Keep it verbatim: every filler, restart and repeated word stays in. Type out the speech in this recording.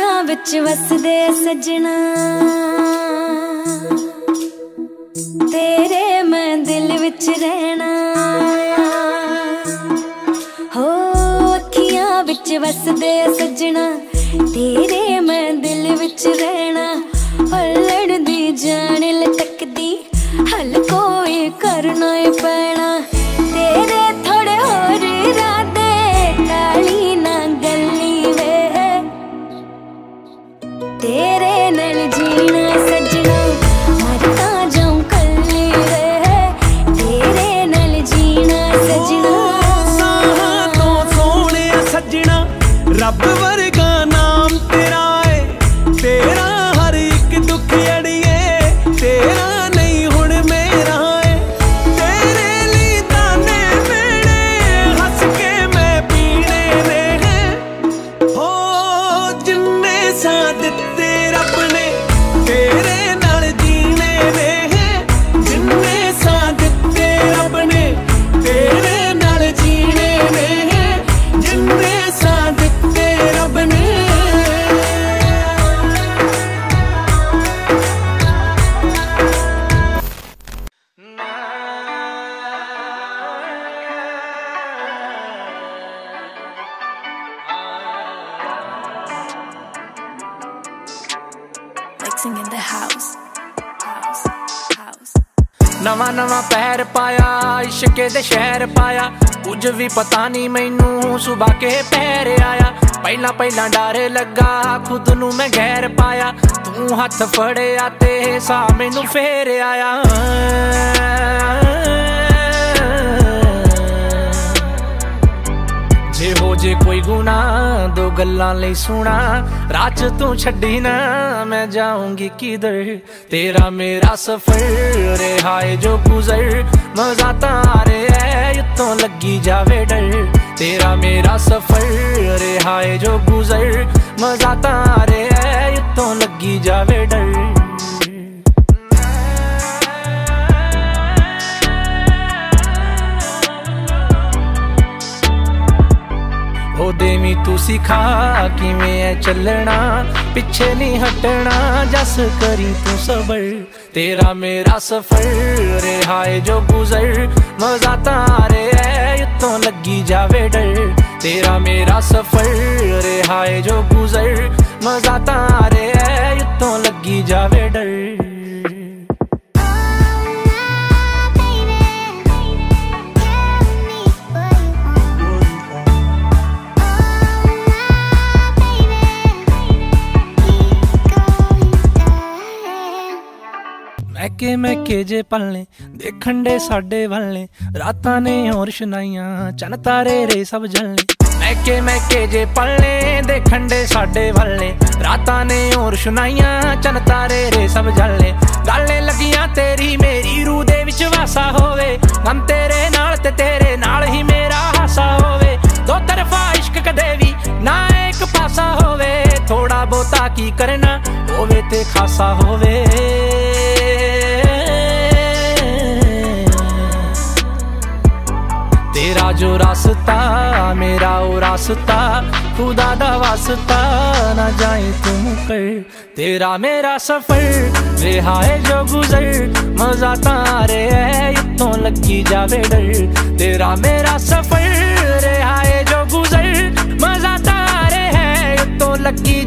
अखियां विच वसदे सजना तेरे मैं दिल विच रहना हो। अखियां विच वसदे सजना तेरे मैं दिल विच रहना। लड़दी जान लटकदी हल कोई करना ही पैना। तेरे थोड़े होर इरादे काली ना गली वे तेरे नाल जीना सजना मरता जाऊं कली वे तेरे नाल जीना सजना। साहां तो सोने सजना रब वर्गा नाम तेरा है। तेरा हर एक दुख अड़िए तेरा नहीं हुण मेरा है। तेरे लिए ताने मेरे हंस के मैं पीने ने हैं हो। जिन्ने साथ दिते रब ने तेरे नाल जीने ने हैं। जिन्ने साथ दिते रब ने तेरे नाल जीने ने हैं। जिन्ने साथ दिते रब ने। Mixing in the house, house, house. नवा नवा पैर पाया इश्के दे शहर पाया। कुछ भी पता नहीं मैनू सुबह के पैर आया। पहला पहला डर लगा खुद नू मैं गैर पाया। तू हथ फड़िया ते सा मैनू फेर आया। जे हो जे कोई गुना दो गल्लां लई सुना। राज तू छड्डी ना मैं जाऊंगी किधर। तेरा मेरा सफर रिहाए जो गुजर। मजा तारे है युत्तों लगी जावे डर। तेरा मेरा सफर रिहाए जो गुजर। मजा तारे है युत्तों लगी जावे डर। ओ देवी तू सिखा किवें चलना। पिछे नहीं हटना जस करी तू सबर। तेरा मेरा सफर रिहाए जो गुजर। मजा तारे है युत्तों लगी जावे डर। तेरा मेरा सफर रिहाए जो गुजर। मजा तारे है युत्तों लगी जावे डर। मैके मैके जे पलने देखण दे साडे वलने। रातां ने और शनाइयां चन तारे रे सब जलने। मैके मैके जे पलने देखण दे साडे वलने। रातां ने और शनाइयां चन तारे रे सब जलने। गल्ले लगियां तेरी मेरी रूह दे विच वासा होवे। गम तेरे नाल ते तेरे नाल ही मेरा हासा होवे। दो तरफा इश्क कदे भी ना एक पासा होवे। थोड़ा बहुता की करना होवे ते खासा होवे। तेरा जो रास्ता मेरा वो रास्ता। खुदा दा वास्ता ना जाए तुम कर। तेरा मेरा सफर रिहाए जो गुजर। मजा तारे है युत्तों लगी जावे डर। तेरा मेरा सफर रिहाए जो गुजर। मजा तारे है युत्तों लगी